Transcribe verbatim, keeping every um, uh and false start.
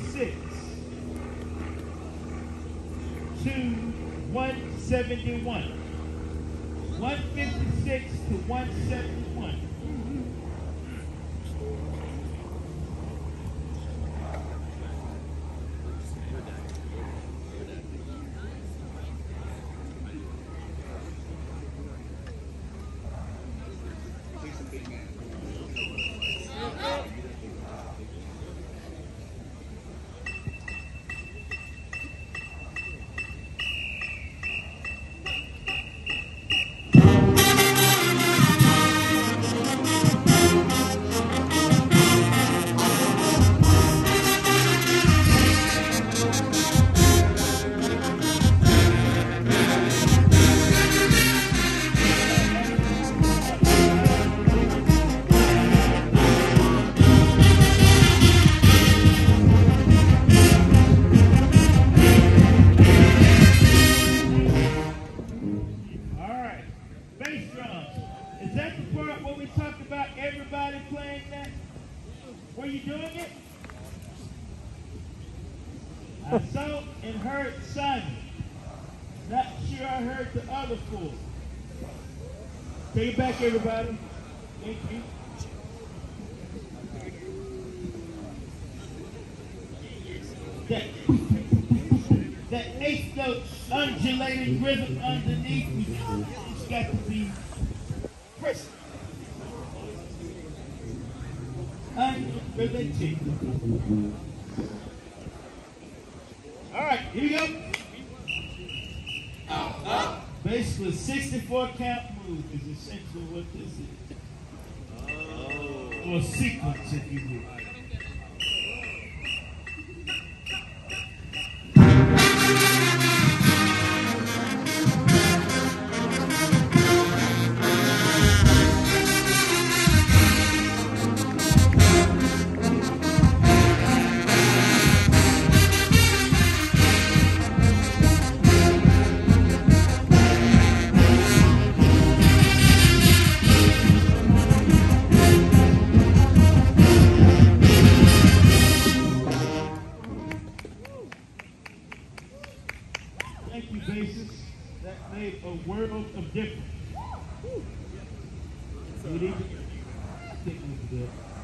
fifty-six to one seventy-one. one fifty-six to one seventy-one. Were you doing it? I saw and heard Simon. Not sure I heard the other four. Take it back, everybody. Thank you. That, that eighth note undulating rhythm underneath me, it's got to be crisp. Unrelated. All right, here we go. Uh, uh, basically, sixty-four count move is essentially what this is. Oh. Or sequence, if you will. Thank you, bassist. That made a world of difference. You need to stick with it.